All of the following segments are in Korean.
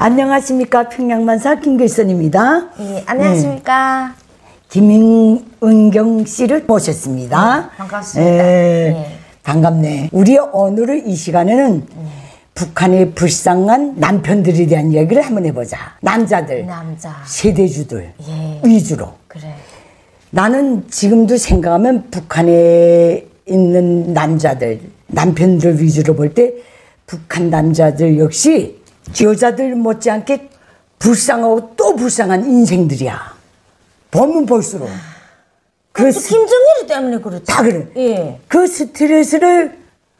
안녕하십니까. 평양만사 김길선입니다. 예, 안녕하십니까. 김은경 씨를 모셨습니다. 반갑습니다. 예, 반갑네. 우리 오늘은 이 시간에는 북한의 불쌍한 남편들에 대한 이야기를 한번 해보자. 남자들, 세대주들 위주로. 그래. 나는 지금도 생각하면 북한에 있는 남자들, 남편들 위주로 볼 때 북한 남자들 역시 여자들 못지않게 불쌍하고 또 불쌍한 인생들이야. 보면 볼수록. 김정일 때문에 그렇지. 다 그래. 예. 그 스트레스를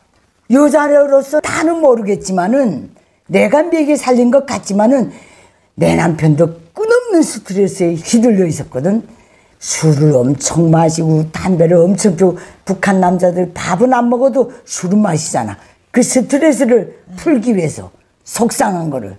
여자로서 다는 모르겠지만은 내가 먹여 살린 것 같지만은 내 남편도 끊없는 스트레스에 휘둘려 있었거든. 술을 엄청 마시고 담배를 엄청 피우고 북한 남자들 밥은 안 먹어도 술은 마시잖아. 그 스트레스를 풀기 위해서 속상한 거를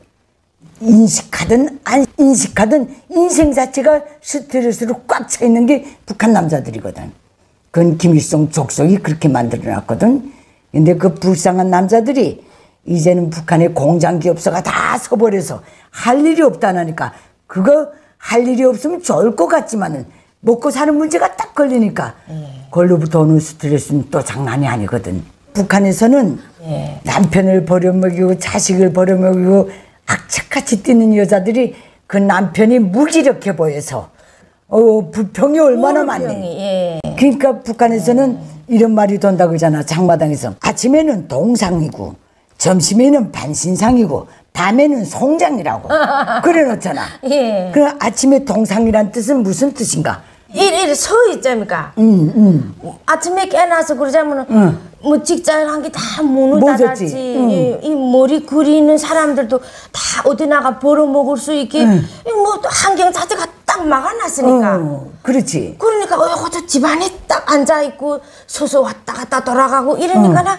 인식하든 안 인식하든 인생 자체가 스트레스로 꽉 차 있는 게 북한 남자들이거든. 그건 김일성 족속이 그렇게 만들어놨거든. 근데 그 불쌍한 남자들이 이제는 북한의 공장 기업소가 다 서버려서 할 일이 없다니까. 그거 할 일이 없으면 좋을 것 같지만은 먹고 사는 문제가 딱 걸리니까 그걸로부터 오는 스트레스는 또 장난이 아니거든. 북한에서는 남편을 버려먹이고 자식을 버려먹이고 악착같이 뛰는 여자들이 그 남편이 무기력해 보여서 불평이 얼마나 많네. 그러니까 북한에서는 이런 말이 돈다고 그러잖아. 장마당에서 아침에는 동상이고 점심에는 반신상이고 밤에는 송장이라고 그래 놓잖아. 그럼 아침에 동상이란 뜻은 무슨 뜻인가? 이래 서 있자니까. 아침에 깨나서 그러자면은 뭐 직장을 한 게 다 문을 닫았지. 이 머리 그리는 사람들도 다 어디 나가 벌어먹을 수 있게 뭐 또 환경 자체가 딱 막아놨으니까. 그렇지. 그러니까 저 집안에 딱 앉아 있고 서서 왔다 갔다 돌아가고 이러니까 나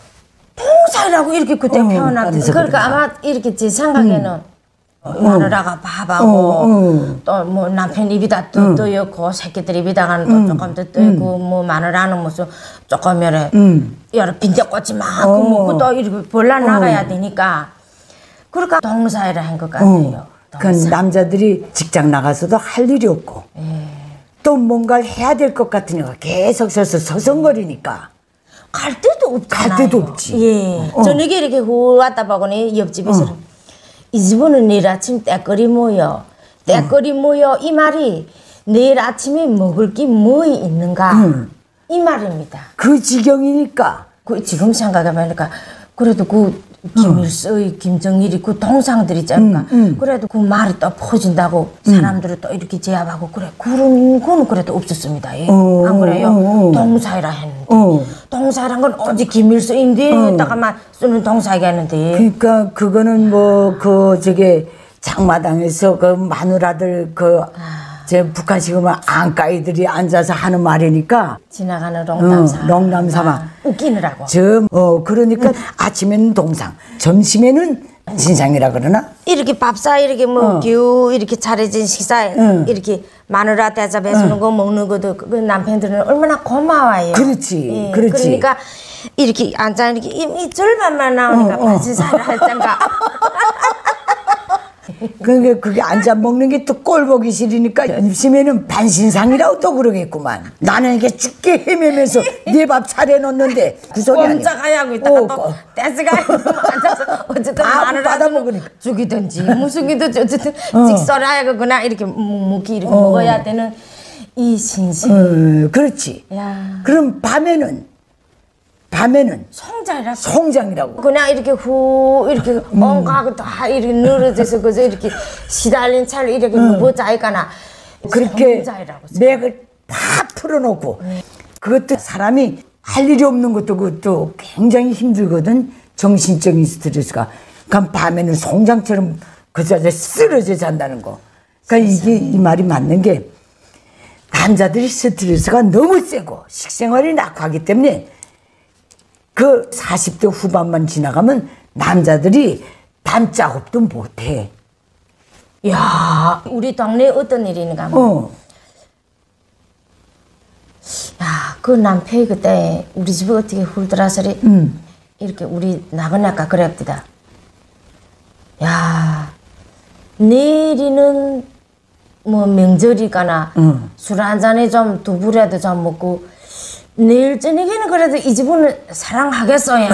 봉사라고 이렇게 그때 표현하거든. 그러니까 아마 이렇게 제 생각에는. 마누라가 밥하고 또 뭐 남편 입에다 떠였고 새끼들 입에다가는 또 조금 더 떠있고 뭐 마누라는 무슨 조금 여러 빈대꽃이 많고 먹고 또 이렇게 벌라 나가야 되니까 그러니까 동사회를 한 것 같아요. 그 남자들이 직장 나가서도 할 일이 없고 또 뭔가를 해야 될 것 같으니까 계속 서서 서성거리니까 갈 데도 없잖아요. 갈 데도 없지. 저녁에 이렇게 후 왔다 보고는 옆집에서 이 집은 내일 아침 때거리 모여 때거리 모여 이 말이 내일 아침에 먹을 게 뭐 있는가 이 말입니다. 그 지경이니까 그 지금 생각해보니까 그래도 그 김일성의 김정일이 그 동상들 있잖아. 그래도 그 말이 또 퍼진다고 사람들을 또 이렇게 제압하고 그래 그런 건 그래도 없었습니다. 안 그래요? 동사이라 했는데 동사이란 건 오직 김일성인데다가만 쓰는 동사이가 했는데. 그러니까 그거는 뭐 그 저게 장마당에서 그 마누라들 제 북한식으로 안가이들이 앉아서 하는 말이니까 지나가는 롱담사마 롱담사마 웃기느라고 그러니까 아침에는 동상 점심에는 신상이라 그러나 이렇게 밥사 이렇게 뭐 규 이렇게 차려진 식사에 이렇게 마누라 대접해주는 거 먹는 것도 그 남편들은 얼마나 고마워요. 그렇지. 그러니까 이렇게 앉아 이렇게 이 절반만 나오니까 반신사를 할 짠가. 그게 앉아 먹는 게 또 꼴 보기 싫으니까 점심에는 반신상이라고 또 그러겠구만. 나는 이게 죽게 헤매면서 네 밥 차려놓는데 그 소리 아니야. 꼼짝하게 하고 있다가 또 댄스가 앉아서 어쨌든 받아 먹으니까 죽이든지 무슨이든지 어쨌든 직설하고 그냥 이렇게 묵묵히 이렇게 먹어야 되는 이 신심. 그렇지. 야. 그럼 밤에는 송장이라고 그냥 이렇게 후 이렇게 엉가고 다 이렇게 늘어져서 그저 이렇게 시달린 차를 이렇게 누워자 있거나 그렇게 맥을 다 풀어놓고 그것도 사람이 할 일이 없는 것도 그것도 굉장히 힘들거든. 정신적인 스트레스가. 그럼 밤에는 송장처럼 그 자리에 쓰러져 잔다는 거. 그러니까 이게 이 말이 맞는 게 남자들이 스트레스가 너무 세고 식생활이 낙하기 때문에 그 40대 후반만 지나가면 남자들이 밤작업도 못해. 야, 우리 동네에 어떤 일이 있는가 하면 야, 그 남편이 그때 우리 집에 어떻게 훌들아서리 이렇게 우리 나그네가 그랬다. 야, 내일이는 뭐 명절이거나 술 한 잔에 좀 두부라도 좀 먹고 내일 저녁에는 그래도 이 집은 사랑하겠어야.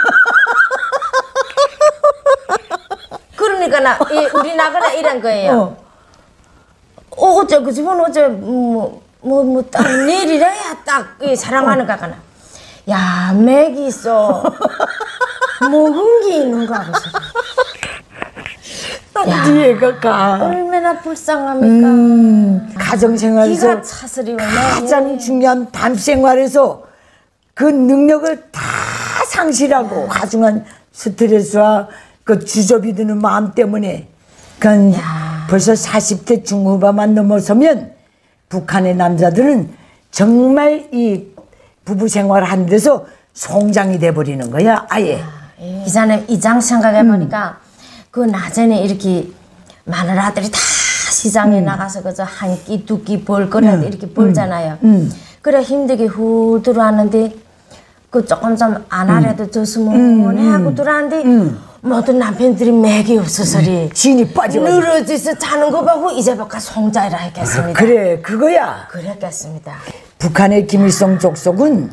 그러니까 우리 나그나 이런 거예요. 어째 그 집은 어째 딱 내일이래야 딱 사랑하는 거거나. 야 맥이 있어. 먹은 게 있는가 하고서. 이해가 가. 얼마나 불쌍합니까? 가정생활에서 기가 차스리고 가장 중요한 밤생활에서 그 능력을 다 상실하고 가중한 스트레스와 그 주접이 드는 마음 때문에 벌써 40대 중후반만 넘어서면 북한의 남자들은 정말 이 부부생활 하는 데서 송장이 돼버리는 거야 아예. 기자님 이장 생각해보니까 그 낮에는 이렇게 마누라들이 다 시장에 나가서 그저 한 끼 두 끼 벌거리라도 이렇게 벌잖아요. 그래 힘들게 후 들어왔는데 그 조금 좀 안 하래도 저스모네 하고 들어왔는데 모든 남편들이 맥이 없어서리 진이 빠져가지고 늘어져서 자는 거 보고 이제부터 송자이라 했겠습니다. 그래 그거야. 그랬겠습니다. 북한의 김일성 족속은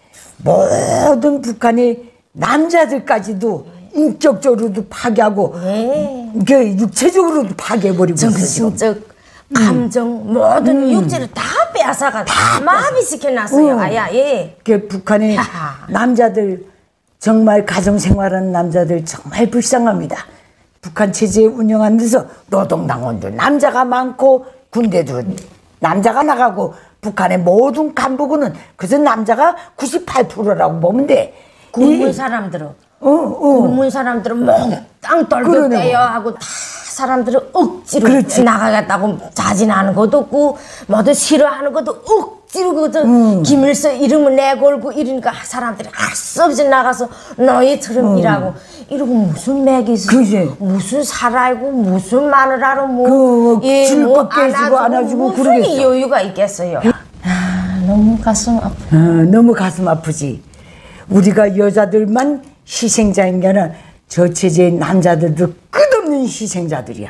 모든 북한의 남자들까지도 인격적으로도 파괴하고 그 육체적으로도 파괴해버리고 정신적 감정 모든 육체를 다 빼앗아가 다 마비시켜놨어요. 아야 예. 그 북한의 남자들 정말 가정생활하는 남자들 정말 불쌍합니다. 북한 체제 운영하는 데서 노동당원도 남자가 많고 군대도 남자가 나가고 북한의 모든 간부군은 그저 남자가 98%라고 보면 돼. 군문 사람들은 군문 사람들은 몽땅 떨어져요 하고 다 사람들은 억지로 그렇지. 나가겠다고 자진하는 것도 없고 모두 싫어하는 것도 억지로 그저 김일성 이름을 내걸고 이러니까 사람들이 할 수 없이 나가서 너희처럼 일하고 이러고 무슨 맥이 있어 무슨 살아있고 무슨 마누라로 줄밖에 해주고 안아주고 무슨 그러겠어. 여유가 있겠어요. 너무 가슴 아파. 너무 가슴 아프지. 우리가 여자들만 희생자인 게 아니라 저 체제의 남자들도 끝없는 희생자들이야.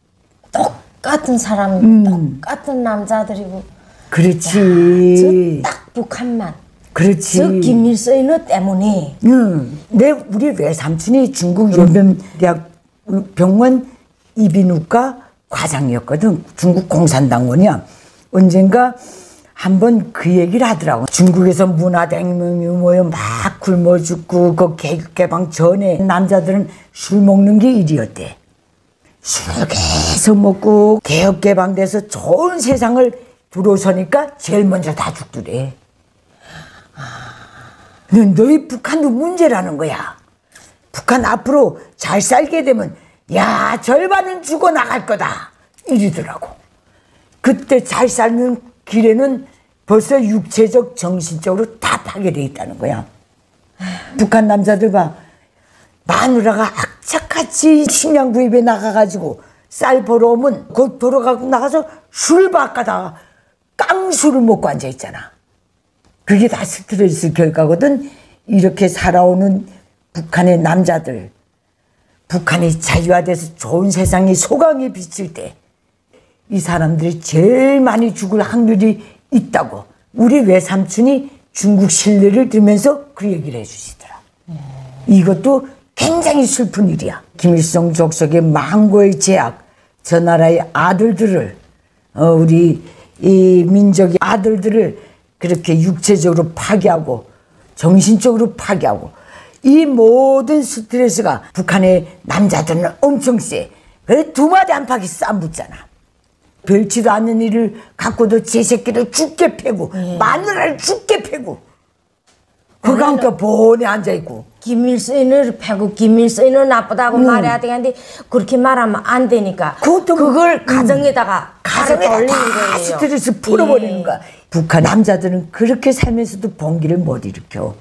똑같은 사람, 똑같은 남자들이고. 그렇지. 딱 북한만. 그렇지. 저 김일성 때문에. 우리 외삼촌이 중국 연변대학 병원 이비인후과 과장이었거든. 중국 공산당원이야. 언젠가 한번 그 얘기를 하더라고. 중국에서 문화대혁명이 모여 막 굶어 죽고 그 개혁개방 전에 남자들은 술 먹는 게 일이었대. 술을 계속 먹고 개혁개방돼서 좋은 세상을 들어서니까 제일 먼저 다 죽더래. 너희 북한도 문제라는 거야. 북한 앞으로 잘 살게 되면 야 절반은 죽어나갈 거다 이러더라고. 그때 잘 사는 길에는 벌써 육체적 정신적으로 다 파괴되어 있다는 거야. 북한 남자들 봐. 마누라가 악착같이 식량 구입에 나가가지고 쌀 벌어오면 곧 돌아가고 나가서 술 바꿔다가 깡술을 먹고 앉아있잖아. 그게 다 스트레스 결과거든. 이렇게 살아오는 북한의 남자들, 북한이 자유화돼서 좋은 세상이 소강에 비칠 때 이 사람들이 제일 많이 죽을 확률이 있다고 우리 외삼촌이 중국 신뢰를 들으면서 그 얘기를 해주시더라. 이것도 굉장히 슬픈 일이야. 김일성 족속의 망고의 제약, 저 나라의 아들들을 우리 이 민족의 아들들을 그렇게 육체적으로 파괴하고 정신적으로 파괴하고 이 모든 스트레스가 북한의 남자들은 엄청 세. 그래 두 마디 안팎이 쌈붙잖아. 별치도 않는 일을 갖고도 제 새끼를 죽게 패고 마누라를 죽게 패고 그 가운데 보내 앉아있고 김일성을 패고 김일성은 나쁘다고 말해야 되는데 그렇게 말하면 안 되니까 그걸 가정에다가 가정에다 다 스트레스 풀어버리는 거야. 북한 남자들은 그렇게 살면서도 봉기를 못 일으켜.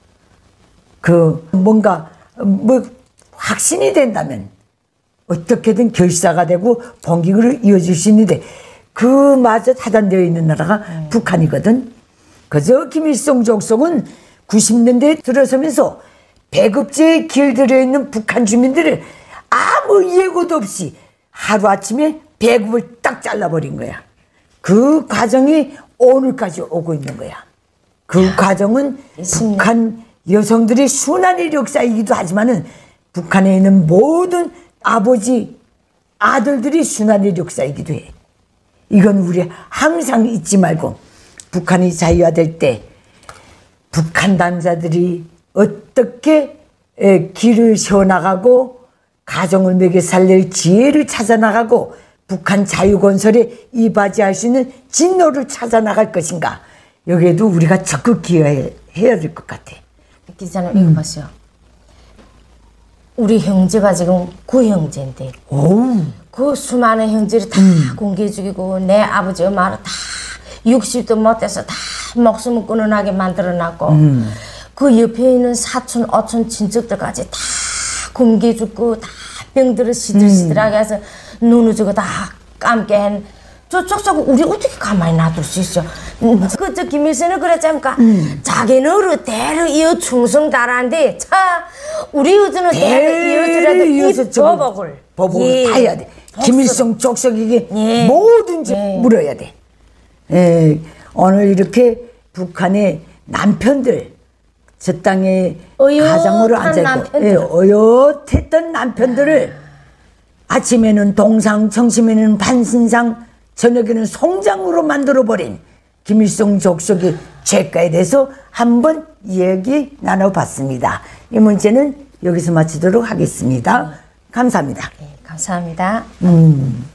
그 뭔가 뭐 확신이 된다면 어떻게든 결사가 되고 봉기를 이어줄 수 있는데 그마저 차단되어 있는 나라가 북한이거든. 그저 김일성 족속은 90년대에 들어서면서 배급제에 길들여 있는 북한 주민들을 아무 예고도 없이 하루아침에 배급을 딱 잘라버린 거야. 그 과정이 오늘까지 오고 있는 거야. 그 과정은 북한 여성들의 순환의 역사이기도 하지만은 북한에 있는 모든 아버지, 아들들이 순환의 역사이기도 해. 이건 우리 항상 잊지 말고 북한이 자유화될 때 북한 남자들이 어떻게 길을 세워나가고 가정을 먹여 살릴 지혜를 찾아나가고 북한 자유건설에 이바지할 수 있는 진로를 찾아나갈 것인가. 여기에도 우리가 적극 기여해야 될 것 같아. 기자님 이거 보세요. 우리 형제가 지금 9형제인데 그 수많은 형제를 다 공개해 주고 내 아버지 엄마를 다 60도 못해서 다 목숨을 끊어나게 만들어놨고 그 옆에 있는 사촌, 오촌, 친척들까지 다 공개해 주고 다 병들을 시들시들하게 해서 눈을 주고 다 감게 한 저쪽 우리 어떻게 가만히 놔둘 수 있어? 그저 김일성은 그랬잖습니까? 자기는 어르 대를 이어 충성다라는데 차 우리 어르는 대를 이어주라도 이 법을 다 해야 돼. 김일성 족속에게 뭐든지 물어야 돼. 오늘 이렇게 북한의 남편들 저 땅에 가장으로 앉아있고 어엿했던 남편들을 아침에는 동상, 점심에는 반신상, 저녁에는 송장으로 만들어버린 김일성 족속의 죄가에 대해서 한번 이야기 나눠봤습니다. 이 문제는 여기서 마치도록 하겠습니다. 감사합니다. 네, 감사합니다.